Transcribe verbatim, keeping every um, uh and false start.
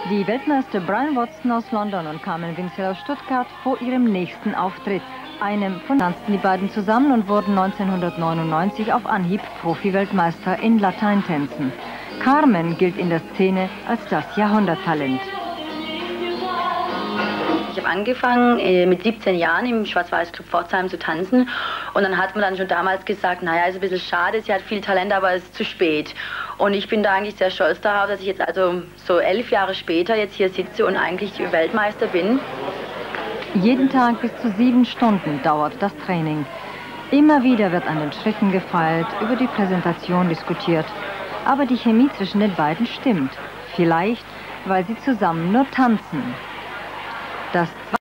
Die Weltmeister Brian Watson aus London und Carmen Winsel aus Stuttgart vor ihrem nächsten Auftritt. Einem von tanzten die beiden zusammen und wurden neunzehnhundertneunundneunzig auf Anhieb Profi-Weltmeister in Lateintänzen. Carmen gilt in der Szene als das Jahrhunderttalent. Ich habe angefangen äh, mit siebzehn Jahren im Schwarz-Weiß-Club Pforzheim zu tanzen und dann hat man dann schon damals gesagt, naja, ist ein bisschen schade, sie hat viel Talent, aber es ist zu spät. Und ich bin da eigentlich sehr stolz darauf, dass ich jetzt also so elf Jahre später jetzt hier sitze und eigentlich Weltmeister bin. Jeden Tag bis zu sieben Stunden dauert das Training. Immer wieder wird an den Schritten gefeilt, über die Präsentation diskutiert. Aber die Chemie zwischen den beiden stimmt. Vielleicht, weil sie zusammen nur tanzen. Das